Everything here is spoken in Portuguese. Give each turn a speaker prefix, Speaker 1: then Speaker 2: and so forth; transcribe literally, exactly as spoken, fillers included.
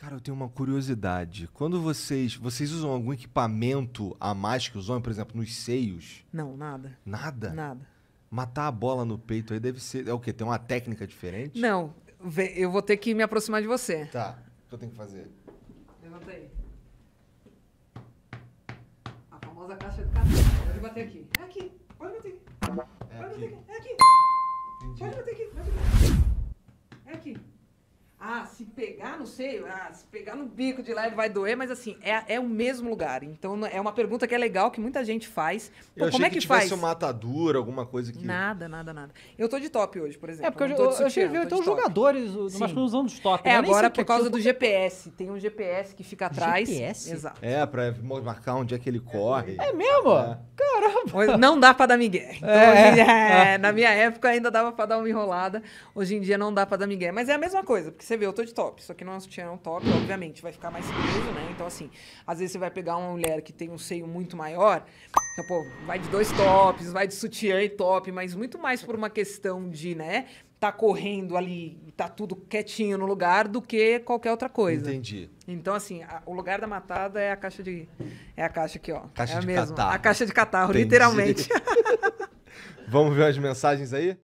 Speaker 1: Cara, eu tenho uma curiosidade. Quando vocês... Vocês usam algum equipamento a mais que os homens, por exemplo, nos seios?
Speaker 2: Não, nada.
Speaker 1: Nada?
Speaker 2: Nada.
Speaker 1: Matar a bola no peito aí deve ser... É o quê? Tem uma técnica diferente?
Speaker 2: Não, vê, eu vou ter que me aproximar de você.
Speaker 1: Tá. O que eu tenho que fazer?
Speaker 2: Levanta aí. A famosa caixa de catar. Pode bater aqui. É aqui. Pode bater aqui.
Speaker 1: É
Speaker 2: Pode
Speaker 1: aqui.
Speaker 2: bater aqui. É aqui.
Speaker 1: Entendi.
Speaker 2: Pode bater aqui. Bate aqui. É aqui. Ah, se pegar no seio, ah, se pegar no bico de leve vai doer, mas assim, é, é o mesmo lugar. Então é uma pergunta que é legal, que muita gente faz. Pô,
Speaker 1: Eu achei
Speaker 2: como é
Speaker 1: que,
Speaker 2: que,
Speaker 1: tivesse
Speaker 2: faz?
Speaker 1: uma atadura, alguma coisa que...
Speaker 2: Nada, nada, nada. Eu tô de top hoje, por exemplo.
Speaker 3: É, porque eu,
Speaker 2: não
Speaker 3: eu,
Speaker 2: tô de
Speaker 3: eu achei
Speaker 2: sutiã,
Speaker 3: ver
Speaker 2: tô
Speaker 3: até
Speaker 2: de
Speaker 3: os
Speaker 2: top.
Speaker 3: jogadores do
Speaker 2: Sim.
Speaker 3: masculino usando os top.
Speaker 2: É,
Speaker 3: Eu nem sei
Speaker 2: agora
Speaker 3: o que
Speaker 2: por causa
Speaker 3: é
Speaker 2: do G P S. Tem um G P S que fica atrás.
Speaker 3: G P S?
Speaker 2: Exato.
Speaker 1: É, pra marcar onde é que ele corre.
Speaker 3: É mesmo?
Speaker 1: É.
Speaker 3: Caramba!
Speaker 2: Não dá pra dar migué. Então,
Speaker 3: É.
Speaker 2: hoje, é, na minha época ainda dava pra dar uma enrolada. Hoje em dia não dá pra dar migué. Mas é a mesma coisa, porque você vê, eu tô de top. Isso aqui não é um sutiã, é um top, obviamente. Vai ficar mais preso, né? Então, assim, às vezes você vai pegar uma mulher que tem um seio muito maior, então, pô, vai de dois tops, vai de sutiã e top, mas muito mais por uma questão de, né, tá correndo ali, tá tudo quietinho no lugar do que qualquer outra coisa.
Speaker 1: Entendi.
Speaker 2: Então, assim, a- o lugar da matada é a caixa de... É a caixa aqui, ó.
Speaker 1: Caixa
Speaker 2: é a
Speaker 1: de
Speaker 2: mesma.
Speaker 1: catarro.
Speaker 2: A caixa de catarro,
Speaker 1: Entendi.
Speaker 2: literalmente.
Speaker 1: Vamos ver as mensagens aí?